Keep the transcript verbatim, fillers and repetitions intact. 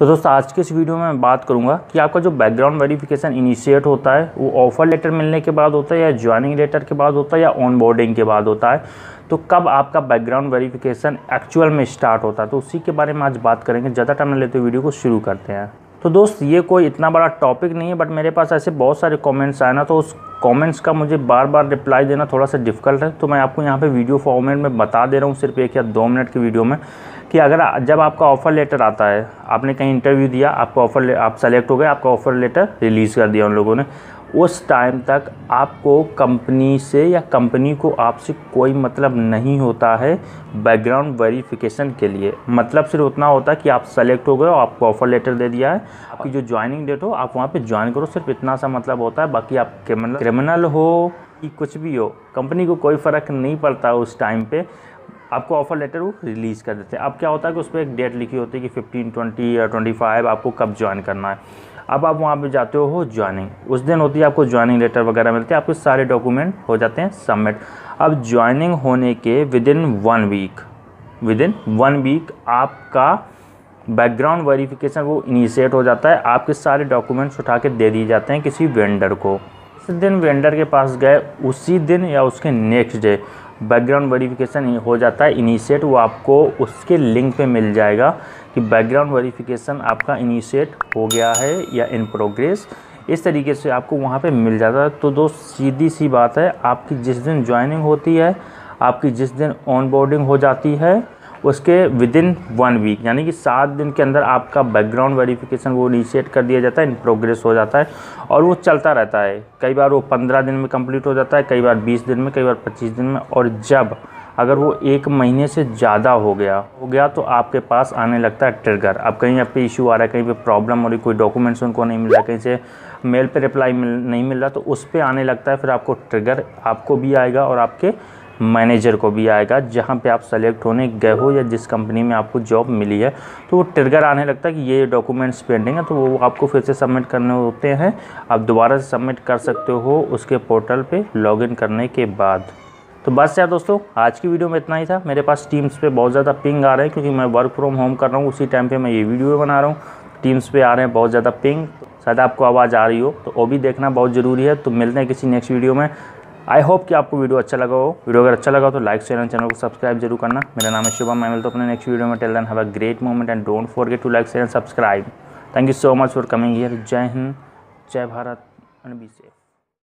तो दोस्तों आज के इस वीडियो में मैं बात करूंगा कि आपका जो बैकग्राउंड वेरिफिकेशन इनिशिएट होता है वो ऑफर लेटर मिलने के बाद होता है या ज्वाइनिंग लेटर के बाद होता है या ऑनबोर्डिंग के बाद होता है। तो कब आपका बैकग्राउंड वेरिफिकेशन एक्चुअल में स्टार्ट होता है, तो उसी के बारे में आज बात करेंगे। ज़्यादा टाइम न लेते हुए वीडियो को शुरू करते हैं। तो दोस्त ये कोई इतना बड़ा टॉपिक नहीं है, बट मेरे पास ऐसे बहुत सारे कमेंट्स आए ना, तो उस कमेंट्स का मुझे बार बार रिप्लाई देना थोड़ा सा डिफिकल्ट है। तो मैं आपको यहाँ पे वीडियो फॉर्मेट में बता दे रहा हूँ, सिर्फ एक या दो मिनट की वीडियो में, कि अगर जब आपका ऑफ़र लेटर आता है, आपने कहीं इंटरव्यू दिया, आपका ऑफ़र आप सेलेक्ट हो गए, आपका ऑफ़र लेटर रिलीज़ कर दिया उन लोगों ने, उस टाइम तक आपको कंपनी से या कंपनी को आपसे कोई मतलब नहीं होता है बैकग्राउंड वेरिफिकेशन के लिए। मतलब सिर्फ उतना होता है कि आप सेलेक्ट हो गए और आपको ऑफ़र लेटर दे दिया है, आपकी जो ज्वाइनिंग डेट हो आप वहाँ पे ज्वाइन करो, सिर्फ इतना सा मतलब होता है। बाकी आप क्रिमिनल क्रिमिनल हो कि कुछ भी हो, कंपनी को कोई फ़र्क नहीं पड़ता उस टाइम पे, आपको ऑफ़र लेटर वो रिलीज़ कर देते हैं। अब क्या होता है कि उस पर एक डेट लिखी होती है कि फिफ्टीन, ट्वेंटी या ट्वेंटी फाइव आपको कब ज्वाइन करना है। अब आप वहाँ पे जाते हो ज्वाइनिंग, उस दिन होती है आपको ज्वाइनिंग लेटर वगैरह मिलते हैं, आपके सारे डॉक्यूमेंट हो जाते हैं सबमिट। अब ज्वाइनिंग होने के within one week within one week आपका बैकग्राउंड वेरिफिकेशन वो इनिशिएट हो जाता है। आपके सारे डॉक्यूमेंट्स उठा के दे दिए जाते हैं किसी वेंडर को। जिस दिन वेंडर के पास गए उसी दिन या उसके नेक्स्ट डे बैकग्राउंड वेरिफिकेशन हो जाता है इनिशिएट। वो आपको उसके लिंक पे मिल जाएगा कि बैकग्राउंड वेरिफिकेशन आपका इनिशिएट हो गया है या इन प्रोग्रेस, इस तरीके से आपको वहाँ पे मिल जाता है। तो दोस्त सीधी सी बात है, आपकी जिस दिन ज्वाइनिंग होती है, आपकी जिस दिन ऑनबोर्डिंग हो जाती है, उसके विद इन वन वीक यानी कि सात दिन के अंदर आपका बैकग्राउंड वेरिफिकेशन वो इनिशिएट कर दिया जाता है, इन प्रोग्रेस हो जाता है और वो चलता रहता है। कई बार वो पंद्रह दिन में कंप्लीट हो जाता है, कई बार बीस दिन में, कई बार पच्चीस दिन में, और जब अगर वो एक महीने से ज़्यादा हो गया हो गया तो आपके पास आने लगता है ट्रिगर। अब कहीं आप पे इशू आ रहा है, कहीं पे प्रॉब्लम हो रही, कोई डॉक्यूमेंट्स उनको नहीं मिल रहा, कहीं से मेल पे रिप्लाई मिल नहीं मिल रहा, तो उस पर आने लगता है फिर आपको ट्रिगर, आपको भी आएगा और आपके मैनेजर को भी आएगा जहाँ पे आप सेलेक्ट होने गए हो या जिस कंपनी में आपको जॉब मिली है। तो वो ट्रिगर आने लगता है कि ये डॉक्यूमेंट्स पेंडिंग है, तो वो आपको फिर से सबमिट करने होते हैं। आप दोबारा से सबमिट कर सकते हो उसके पोर्टल पे लॉगिन करने के बाद। तो बस यार दोस्तों, आज की वीडियो में इतना ही था। मेरे पास टीम्स पे बहुत ज़्यादा पिंग आ रहे हैं क्योंकि मैं वर्क फ्रॉम होम कर रहा हूँ, उसी टाइम पर मैं ये वीडियो बना रहा हूँ। टीम्स पे आ रहे हैं बहुत ज़्यादा पिंग, शायद आपको आवाज़ आ रही हो, तो वो भी देखना बहुत ज़रूरी है। तो मिलते हैं किसी नेक्स्ट वीडियो में। आई होप कि आपको वीडियो अच्छा लगा हो। वीडियो अगर अच्छा लगा हो तो लाइक शेयर एंड चैनल को सब्सक्राइब जरूर करना। मेरा नाम है शुभम, मैं मिलता हूं अपने नेक्स्ट वीडियो में। Till then have a great moment and don't forget to like share and subscribe. Thank you so much for coming here. जय हिंद, जय भारत एंड बी सेफ।